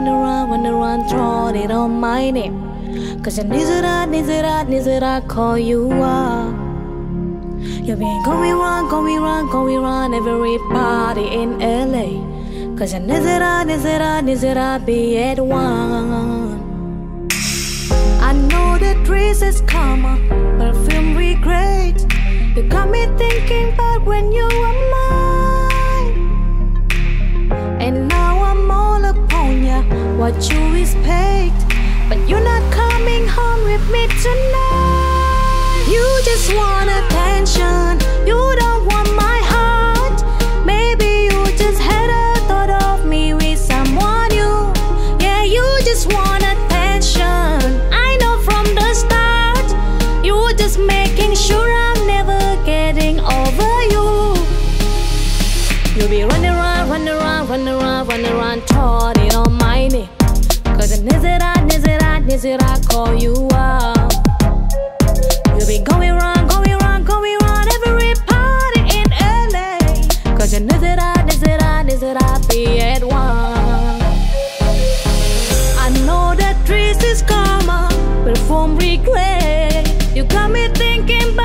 run around, throw it on my name. Cause I need it, I call you up. You've been going round every party in LA. Cause I need it, I be at one. I know that trees is karma, perfume regret. You got me thinking back when you were mine. And now I'm all upon ya, what you expect. But you're not coming home with me tonight. You just want attention, you don't want my heart. Maybe you just had a thought of me with someone new. Yeah, you just want attention, I know from the start. You were just making sure I'm never getting over you. You'll be running around, thought it on my name. Cause I need it, I call you out. You'll be going round every party in LA. Cause I need it, I be at one. I know that trees is karma, perfume regret. You got me thinking